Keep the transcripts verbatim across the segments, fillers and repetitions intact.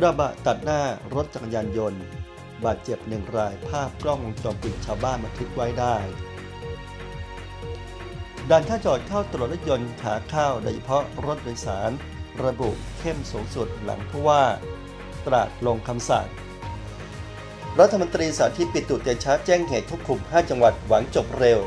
ระบะตัดหน้ารถจักรยานยนต์บาดเจ็บหนึ่งรายภาพกล้องวงจรปิดชาวบ้านบันทึกไว้ได้ด่านท่าจอดเข้าตรวจรถยนต์ขาเข้าโดยเฉพาะรถโดยสารระบุเข้มสูงสุดหลังผู้ว่าตราดลงคำสั่งรัฐมนตรีสาธิตปิตุเตชะแจ้งเหตุควบคุมห้าจังหวัดหวังจบเร็ว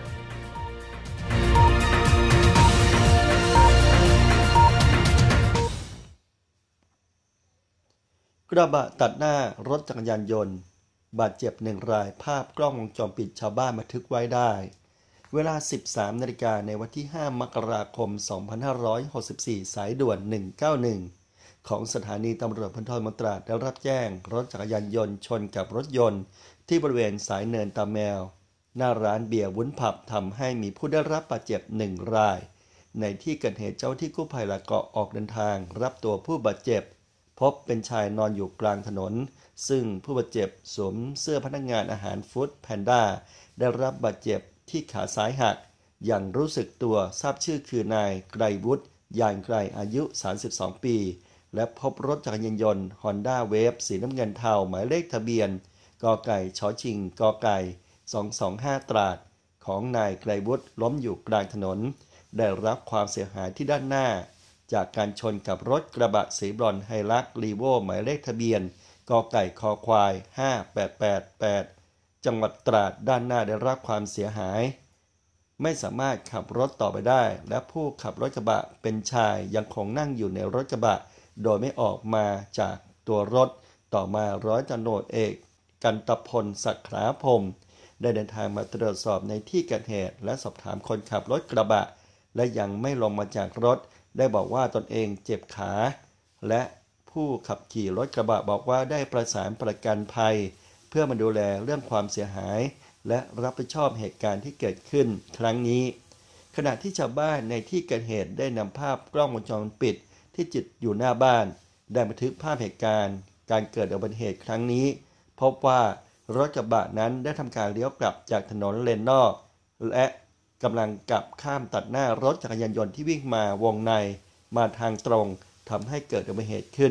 กระบะตัดหน้ารถจักรยานยนต์บาดเจ็บหนึ่งรายภาพกล้องวงจรปิดชาวบ้านบันทึกไว้ได้เวลา สิบสามนาฬิกาในวันที่ห้ามกราคมสองพันห้าร้อยหกสิบสี่สายด่วนหนึ่งเก้าหนึ่งของสถานีตำรวจภูธรเมืองตราดได้รับแจ้งรถจักรยานยนต์ชนกับรถยนต์ที่บริเวณสายเนินตาแมวหน้าร้านเบียร์วุ้นผับทำให้มีผู้ได้รับบาดเจ็บหนึ่งรายในที่เกิดเหตุเจ้าที่กู้ภัยละเกาะออกเดินทางรับตัวผู้บาดเจ็บพบเป็นชายนอนอยู่กลางถนนซึ่งผู้บาดเจ็บสวมเสื้อพนักงานอาหารฟู้ดแพนด้าได้รับบาดเจ็บที่ขาซ้ายหักอย่างรู้สึกตัวทราบชื่อคือนายไกรวุฒิยานไกรอายุสามสิบสองปีและพบรถจักรยานยนต์ Honda Wave สีน้ำเงินเทาหมายเลขทะเบียนกไก่ชชิงกไก่สองสองห้าตราดของนายไกรวุฒิล้มอยู่กลางถนนได้รับความเสียหายที่ด้านหน้าจากการชนกับรถกระบะสีบรอนซ์ไฮลักซ์ลีโวหมายเลขทะเบียนกไก่คอควายห้าแปดแปดแปดจังหวัดตราดด้านหน้าได้รับความเสียหายไม่สามารถขับรถต่อไปได้และผู้ขับรถกระบะเป็นชายยังคงนั่งอยู่ในรถกระบะโดยไม่ออกมาจากตัวรถต่อมาร้อยตำรวจเอกกันตพลศักดิ์ขาพรหมได้เดินทางมาตรวจสอบในที่เกิดเหตุและสอบถามคนขับรถกระบะและยังไม่ลงมาจากรถได้บอกว่าตนเองเจ็บขาและผู้ขับขี่รถกระบะบอกว่าได้ประสานประกันภัยเพื่อมาดูแลเรื่องความเสียหายและรับผิดชอบเหตุการณ์ที่เกิดขึ้นครั้งนี้ขณะที่ชาวบ้านในที่เกิดเหตุได้นำภาพกล้องวงจรปิดที่ติดอยู่หน้าบ้านได้บันทึกภาพเหตุการณ์การเกิดอุบัติเหตุครั้งนี้พบว่ารถกระบะนั้นได้ทำการเลี้ยวกลับจากถนนเลนนอกและกำลังกลับข้ามตัดหน้ารถจักรยานยนต์ที่วิ่งมาวงในมาทางตรงทำให้เกิดอุบัติเหตุขึ้น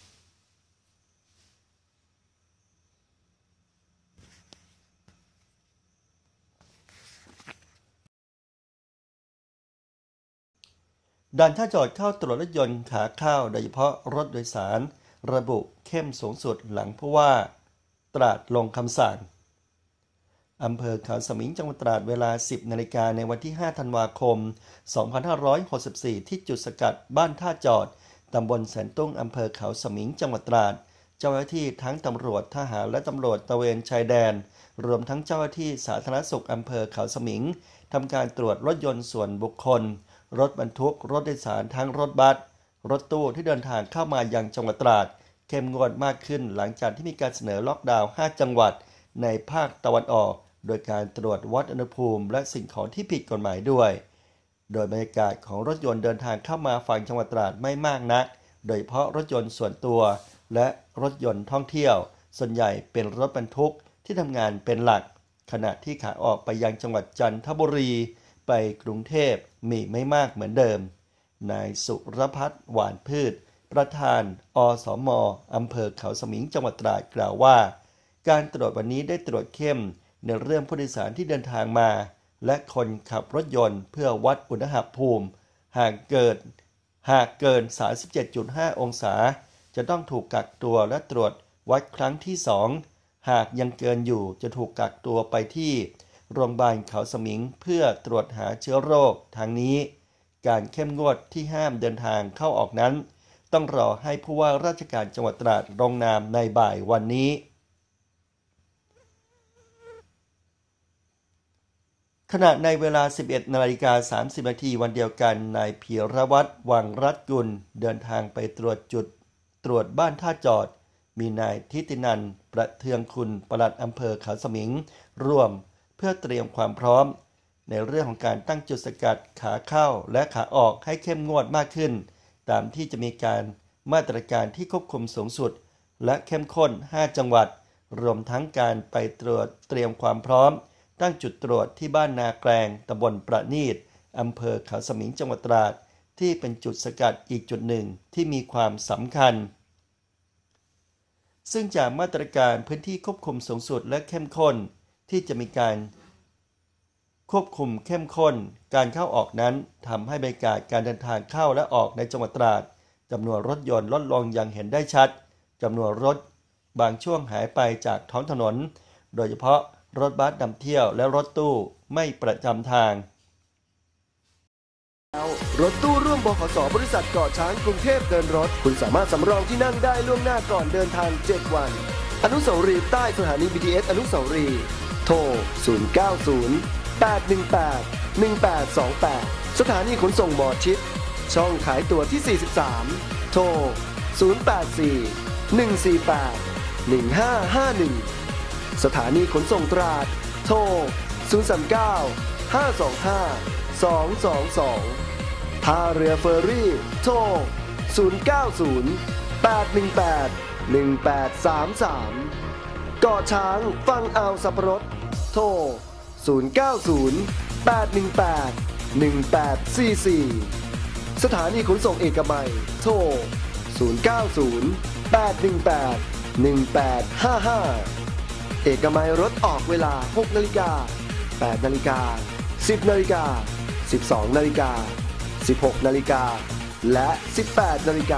ด่านท่าจอดเข้าตรวจรถยนต์ขาเข้าโดยเฉพาะรถโดยสารระบุเข้มสูงสุดหลังผู้ว่าตราดลงคำสั่งอำเภอเขาสมิงจังหวัดตราดเวลา สิบนาฬิกาในวันที่ห้าธันวาคมสองพันห้าร้อยหกสิบสี่ที่จุดสกัดบ้านท่าจอดตำบลแสนตุ้งอำเภอเขาสมิงจังหวัดตราดเจ้าหน้าที่ทั้งตำรวจทหารและตำรวจตระเวนชายแดนรวมทั้งเจ้าหน้าที่สาธารณสุขอำเภอเขาสมิงทำการตรวจรถยนต์ส่วนบุคคลรถบรรทุกรถโดยสารทั้งรถบัสรถตู้ที่เดินทางเข้ามายังจังหวัดตราดเข้มงวดมากขึ้นหลังจากที่มีการเสนอล็อกดาวน์ห้าจังหวัดในภาคตะวันออกโดยการตรวจวัดอุณหภูมิและสิ่งของที่ผิดกฎหมายด้วยโดยบรรยากาศของรถยนต์เดินทางเข้ามาฝั่งจังหวัดตราดไม่มากนักโดยเฉพาะรถยนต์ส่วนตัวและรถยนต์ท่องเที่ยวส่วนใหญ่เป็นรถบรรทุกที่ทำงานเป็นหลักขณะที่ขาออกไปยังจังหวัดจันทบุรีไปกรุงเทพมีไม่มากเหมือนเดิมนายสุรพัฒน์หวานพืชประธานอสม.อำเภอเขาสมิงจังหวัดตราดกล่าวว่าการตรวจวันนี้ได้ตรวจเข้มในเรื่องผู้โดยสารที่เดินทางมาและคนขับรถยนต์เพื่อวัดอุณหภูมิหากเกิดหากเกิน สามสิบเจ็ดจุดห้า องศาจะต้องถูกกักตัวและตรวจวัดครั้งที่สองหากยังเกินอยู่จะถูกกักตัวไปที่โรงพยาบาลเขาสมิงเพื่อตรวจหาเชื้อโรคทางนี้การเข้มงวดที่ห้ามเดินทางเข้าออกนั้นต้องรอให้ผู้ว่าราชการจังหวัดตราดลงนามในบ่ายวันนี้ขณะในเวลา สิบเอ็ดนาฬิกาสามสิบนาทีวันเดียวกันนายพีรวัตรวังรัตน์กุลเดินทางไปตรวจจุดตรวจบ้านท่าจอดมีนายทิตินันท์ประเทืองคุณปลัดอำเภอเขาสมิงร่วมเพื่อเตรียมความพร้อมในเรื่องของการตั้งจุดสกัดขาเข้าและขาออกให้เข้มงวดมากขึ้นตามที่จะมีการมาตรการที่ควบคุมสูงสุดและเข้มข้นห้าจังหวัดรวมทั้งการไปตรวจเตรียมความพร้อมตั้งจุดตรวจที่บ้านนาแกลงตำบลประณีตอำเภอเขาสมิงจังหวัดตราดที่เป็นจุดสกัดอีกจุดหนึ่งที่มีความสำคัญซึ่งจากมาตรการพื้นที่ควบคุมสูงสุดและเข้มข้นที่จะมีการควบคุมเข้มข้นการเข้าออกนั้นทำให้บรรยากาศการเดินทางเข้าและออกในจังหวัดตราดจำนวนรถยนต์ลดลงอย่างเห็นได้ชัดจำนวนรถบางช่วงหายไปจากท้องถนนโดยเฉพาะรถบัสนำเที่ยวและรถตู้ไม่ประจำทางรถตู้ร่วมบขส.บริษัทเกาะช้างกรุงเทพเดินรถคุณสามารถสำรองที่นั่งได้ล่วงหน้าก่อนเดินทางเจ็ดวันอนุสาวรีย์ใต้สถานี บี ที เอส อนุสาวรีย์โทรศูนย์ เก้า ศูนย์ แปด หนึ่ง แปด หนึ่ง แปด สอง แปดสถานีขนส่งหมอชิดช่องขายตั๋วที่สี่สิบสามโทรศูนย์ แปด สี่ หนึ่ง สี่ แปด หนึ่ง ห้า ห้า หนึ่งสถานีขนส่งตราดโทรศูนย์ สาม เก้า ห้า สอง ห้า สอง สอง สองท่าเรือเฟอร์รี่โทรศูนย์ เก้า ศูนย์ แปด หนึ่ง แปด หนึ่ง แปด สาม สามเกาะช้างฝั่งอ่าวสับปะรดโทรศูนย์ เก้า ศูนย์ แปด หนึ่ง แปด หนึ่ง แปด สี่ สี่สถานีขนส่งเอกมัยโทรศูนย์ เก้า ศูนย์ แปด หนึ่ง แปด หนึ่ง แปด ห้า ห้าเอกมัยรถออกเวลา หก นาฬิกา แปด นาฬิกา สิบ นาฬิกา สิบสอง นาฬิกา สิบหก นาฬิกาและ สิบแปด นาฬิกา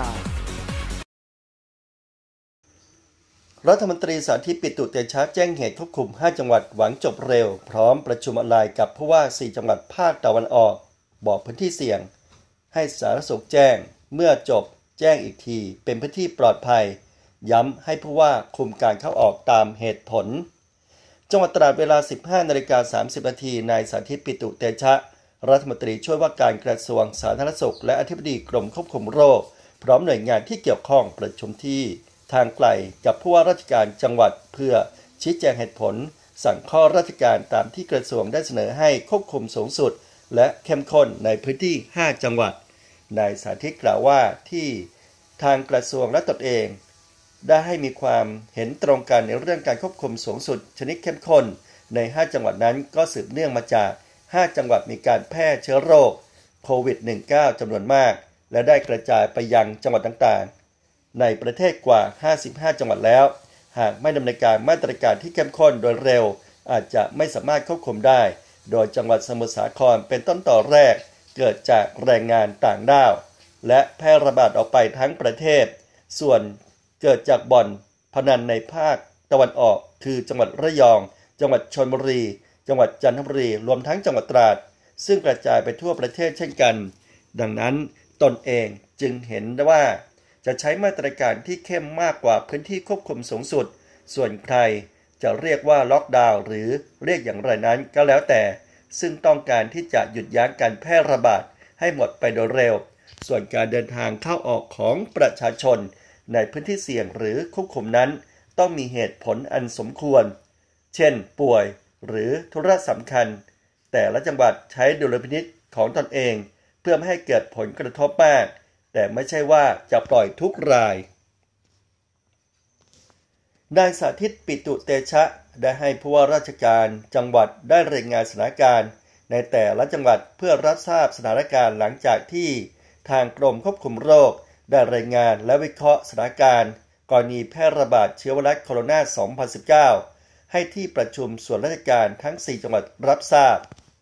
รัฐมนตรีสาธิตปิตุเตชะแจ้งเหตุควบคุมห้าจังหวัดหวังจบเร็วพร้อมประชุมออนไลน์กับผู้ว่าสี่จังหวัดภาคตะวันออกบอกพื้นที่เสี่ยงให้สาธารณสุขแจ้งเมื่อจบแจ้งอีกทีเป็นพื้นที่ปลอดภัยย้ำให้ผู้ว่าคุมการเข้าออกตามเหตุผลจังหวัดตราดเวลา สิบห้า นาฬิกา สามสิบ นาทีนายสาธิตปิตุเตชะรัฐมนตรีช่วยว่าการกระทรวงสาธารณสุขและอธิบดีกรมควบคุมโรคพร้อมหน่วยงานที่เกี่ยวข้องประชุมที่ทางไกลกับผู้ว่าราชการจังหวัดเพื่อชี้แจงเหตุผลสั่งข้อราชการตามที่กระทรวงได้เสนอให้ควบคุมสูงสุดและเข้มข้นในพื้นที่ห้าจังหวัดนายสาธิตกล่าวว่าที่ทางกระทรวงและตนเองได้ให้มีความเห็นตรงกันในเรื่องการควบคุมสูงสุดชนิดเข้มข้นในห้าจังหวัดนั้นก็สืบเนื่องมาจากห้าจังหวัดมีการแพร่เชื้อโรคโควิด สิบเก้า จำนวนมากและได้กระจายไปยังจังหวัดต่างๆในประเทศกว่าห้าสิบห้าจังหวัดแล้วหากไม่ดำเนินการมาตรการที่เข้มข้นโดยเร็วอาจจะไม่สามารถควบคุมได้โดยจังหวัดสมุทรสาครเป็นต้นต่อแรกเกิดจากแรงงานต่างด้าวและแพร่ระบาดออกไปทั้งประเทศส่วนเกิดจากบ่อนพนันในภาคตะวันออกคือจังหวัดระยองจังหวัดชลบุรีจังหวัดจันทบุรีรวมทั้งจังหวัดตราดซึ่งกระจายไปทั่วประเทศเช่นกันดังนั้นตนเองจึงเห็นว่าจะใช้มาตรการที่เข้มมากกว่าพื้นที่ควบคุมสูงสุดส่วนใครจะเรียกว่าล็อกดาวน์หรือเรียกอย่างไรนั้นก็แล้วแต่ซึ่งต้องการที่จะหยุดยั้งการแพร่ระบาดให้หมดไปโดยเร็วส่วนการเดินทางเข้าออกของประชาชนในพื้นที่เสี่ยงหรือควบคุมนั้นต้องมีเหตุผลอันสมควรเช่นป่วยหรือธุระสำคัญแต่ละจังหวัดใช้ดุลพินิจของตนเองเพื่อไม่ให้เกิดผลกระทบมากแต่ไม่ใช่ว่าจะปล่อยทุกรายนายสาธิตปิตุเตชะได้ให้ผู้ว่าราชการจังหวัดได้รายงานสถานการณ์ในแต่ละจังหวัดเพื่อรับทราบสถานการณ์หลังจากที่ทางกรมควบคุมโรคได้รายงานและวิเคราะห์สถานการณ์กรณีแพร่ระบาดเชื้อไวรัสโคโรนา สองพันสิบเก้า ให้ที่ประชุมส่วนราชการทั้งสี่จังหวัดรับทราบ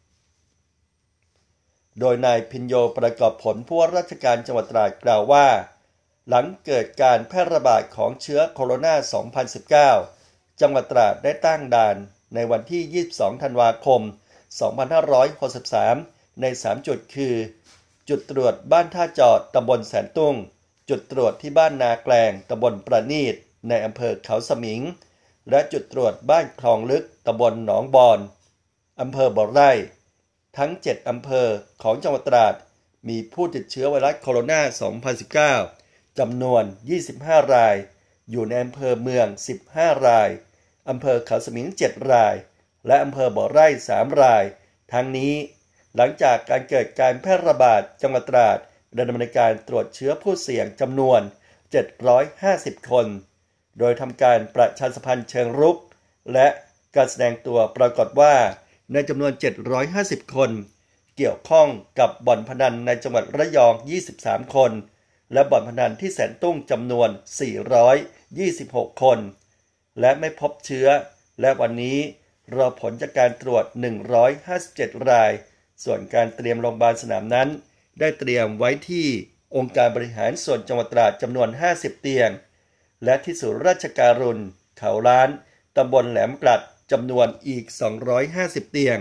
โดยนายพิญโยประกอบผลผู้ว่าราชการจังหวัดตราดกล่าวว่าหลังเกิดการแพร่ระบาดของเชื้อโคโรนา สองพันสิบเก้า จังหวัดตราดได้ตั้งด่านในวันที่ยี่สิบสองธันวาคมสองพันห้าร้อยหกสิบสามในสามจุดคือจุดตรวจบ้านท่าจอดตำบลแสนตุ้งจุดตรวจที่บ้านนาแกลงตำบลประณีตในอำเภอเขาสมิงและจุดตรวจบ้านคลองลึกตำบลหนองบอนอำเภอบ่อไร่ทั้งเจ็ดอำเภอของจังหวัดตราดมีผู้ติดเชื้อไวรัสโคโรนา สองพันสิบเก้า จำนวนยี่สิบห้ารายอยู่ในอำเภอเมืองสิบห้ารายอำเภอเขาสมิงเจ็ดรายและอำเภอบ่อไร่สามรายทั้งนี้หลังจากการเกิดการแพร่ระบาดจังหวัดตราดดำเนินการตรวจเชื้อผู้เสี่ยงจำนวนเจ็ดร้อยห้าสิบคนโดยทำการประชาสัมพันธ์เชิงรุกและการแสดงตัวปรากฏว่าในจำนวนเจ็ดร้อยห้าสิบคนเกี่ยวข้องกับบ่อนพนันในจังหวัดระยองยี่สิบสามคนและบ่อนพนันที่แสนตุ้งจำนวนสี่ร้อยยี่สิบหกคนและไม่พบเชื้อและวันนี้รอผลจากการตรวจหนึ่งร้อยห้าสิบเจ็ดรายส่วนการเตรียมโรงพยาบาลสนามนั้นได้เตรียมไว้ที่องค์การบริหารส่วนจังหวัดตราดจำนวนห้าสิบเตียงและที่ศูนย์ราชการุณเขาล้านตำบลแหลมกลัดจำนวนอีกสองร้อยห้าสิบเตียง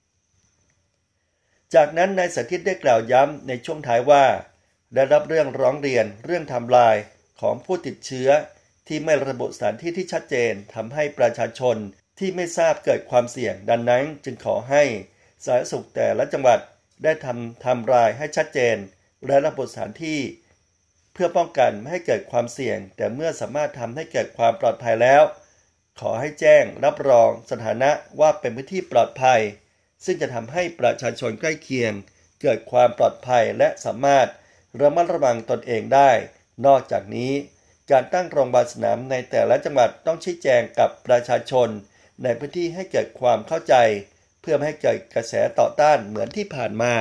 จากนั้นนายสาธิตได้กล่าวย้ำในช่วงท้ายว่าได้รับเรื่องร้องเรียนเรื่องไทม์ไลน์ของผู้ติดเชื้อที่ไม่ระบุสถานที่ที่ชัดเจนทำให้ประชาชนที่ไม่ทราบเกิดความเสี่ยงดังนั้นจึงขอให้สาธารณสุขแต่ละจังหวัดได้ทำไทม์ไลน์ให้ชัดเจนและระบุสถานที่เพื่อป้องกันไม่ให้เกิดความเสี่ยงแต่เมื่อสามารถทำให้เกิดความปลอดภัยแล้วขอให้แจ้งรับรองสถานะว่าเป็นพื้นที่ปลอดภัยซึ่งจะทำให้ประชาชนใกล้เคียงเกิดความปลอดภัยและสามารถระมัดระวังตนเองได้นอกจากนี้การตั้งโรงพยาบาลสนามในแต่ละจังหวัดต้องชี้แจงกับประชาชนในพื้นที่ให้เกิดความเข้าใจเพื่อไม่ให้เกิดกระแสต่อต้านเหมือนที่ผ่านมา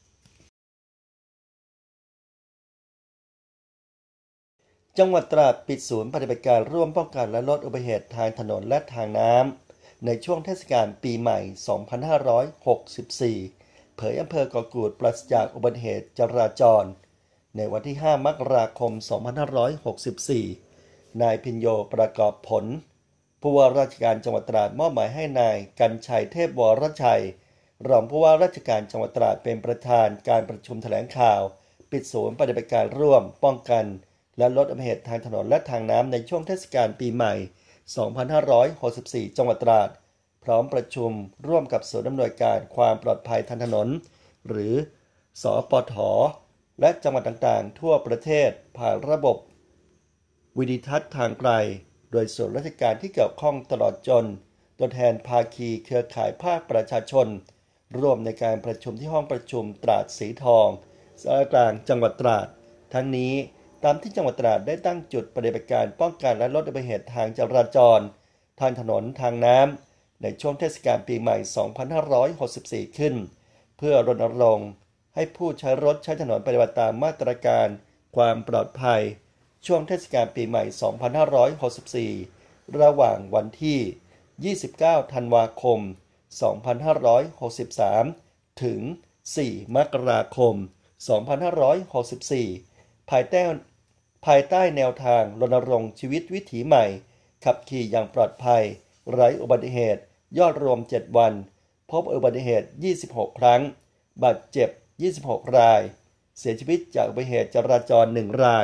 จังหวัดตราดปิดศูนย์ปฏิบัติการร่วมป้องกันและลดอุบัติเหตุทางถนนและทางน้ำในช่วงเทศกาลปีใหม่สองพันห้าร้อยหกสิบสี่เผยอำเภอเกาะกูดปราศจากอุบัติเหตุจราจรในวันที่ห้ามกราคมสองพันห้าร้อยหกสิบสี่นายพิญโยประกอบผลผู้ว่าราชการจังหวัดตราดมอบหมายให้นายกรรชัยเทพวรชัยรองผู้ว่าราชการจังหวัดตราดเป็นประธานการประชุมแถลงข่าวปิดศูนย์ปฏิบัติการร่วมป้องกันและลดอุบัติเหตุทางถนนและทางน้ำในช่วงเทศกาลปีใหม่สองพันห้าร้อยหกสิบสี่จังหวัดตราดพร้อมประชุมร่วมกับศูนย์อำนวยการความปลอดภัยทางถนนหรือสปท.และจังหวัดต่างๆทั่วประเทศผ่านระบบวิดิทัศน์ทางไกลโดยส่วนราชการที่เกี่ยวข้องตลอดจนตัวแทนภาคีเครือข่ายภาคประชาชนร่วมในการประชุมที่ห้องประชุมตราดสีทองสารกลางจังหวัดตราดทั้งนี้ตามที่จังหวัดตราดได้ตั้งจุดปฏิบัติการป้องกันและลดอุบัติเหตุทางจราจรทางถนนทางน้ำในช่วงเทศกาลปีใหม่สองพันห้าร้อยหกสิบสี่ขึ้นเพื่อรณรงค์ให้ผู้ใช้รถใช้ถนนปฏิบัติตามมาตรการความปลอดภัยช่วงเทศกาลปีใหม่สองพันห้าร้อยหกสิบสี่ระหว่างวันที่ยี่สิบเก้าธันวาคมสองพันห้าร้อยหกสิบสามถึงสี่มกราคมสองพันห้าร้อยหกสิบสี่ภายใต้ภายใต้แนวทางรณรงค์ชีวิตวิถีใหม่ขับขี่อย่างปลอดภัยไร้อุบัติเหตุยอดรวมเจ็ดวันพบอุบัติเหตุยี่สิบหกครั้งบาดเจ็บยี่สิบหกรายเสียชีวิตจากอุบัติเหตุจราจรหนึ่งราย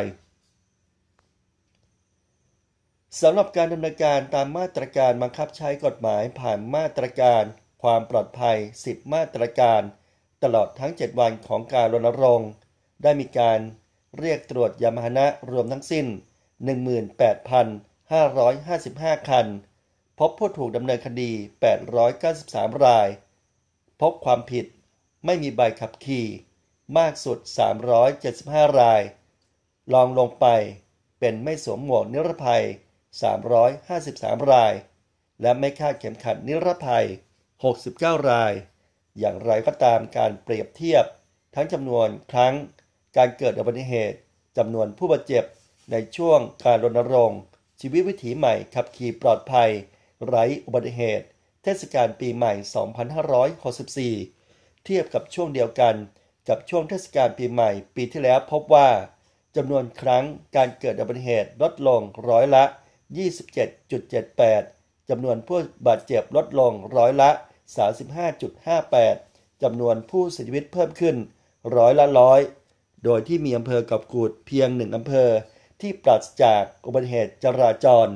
สำหรับการดำเนินการตามมาตรการบังคับใช้กฎหมายผ่านมาตรการความปลอดภัยสิบมาตรการตลอดทั้งเจ็ดวันของการรณรงค์ได้มีการเรียกตรวจยานพาหนะรวมทั้งสิ้น หนึ่งหมื่นแปดพันห้าร้อยห้าสิบห้า คันพบผู้ถูกดำเนินคดีแปดร้อยเก้าสิบสามรายพบความผิดไม่มีใบขับขี่มากสุดสามร้อยเจ็ดสิบห้ารายรองลงไปเป็นไม่สวมหมวกนิรภัยสามร้อยห้าสิบสามรายและไม่คาดเข็มขัดนิรภัยหกสิบเก้ารายอย่างไรก็ตามการเปรียบเทียบทั้งจำนวนครั้งการเกิดอุบัติเหตุจำนวนผู้บาดเจ็บในช่วงการรณรงค์ชีวิตวิถีใหม่ขับขี่ปลอดภัยไร้อุบัติเหตุเทศกาลปีใหม่สองพันห้าร้อยหกสิบสี่เทียบกับช่วงเดียวกันกับช่วงเทศกาลปีใหม่ปีที่แล้วพบว่าจำนวนครั้งการเกิดอุบัติเหตุลดลงร้อยละ ยี่สิบเจ็ดจุดเจ็ดแปด จำนวนผู้บาดเจ็บลดลงร้อยละ สามสิบห้าจุดห้าแปด จำนวนผู้เสียชีวิตเพิ่มขึ้นร้อยละร้อยโดยที่มีอำเภอเกาะกูดเพียงหนึ่งอำเภอที่ปราศจากอุบัติเหตุจราจร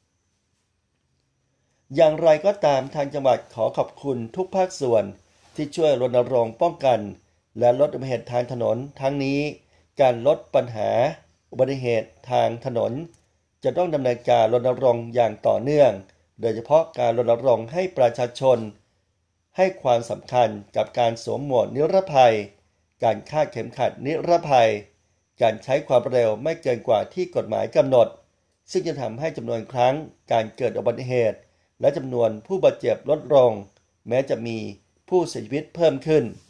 อย่างไรก็ตามทางจังหวัดขอขอบคุณทุกภาคส่วนที่ช่วยรณรงค์ป้องกันและลดอุบัติเหตุทางถนนทั้งนี้การลดปัญหาอุบัติเหตุทางถนนจะต้องดำเนินการรณรงค์อย่างต่อเนื่องโดยเฉพาะการรณรงค์ให้ประชาชนให้ความสำคัญกับการสวมหมวกนิรภัยการคาดเข็มขัดนิรภัยการใช้ความเร็วไม่เกินกว่าที่กฎหมายกำหนดซึ่งจะทำให้จำนวนครั้งการเกิดอุบัติเหตุและจำนวนผู้บาดเจ็บลดลงแม้จะมีผู้เสียชีวิตเพิ่มขึ้น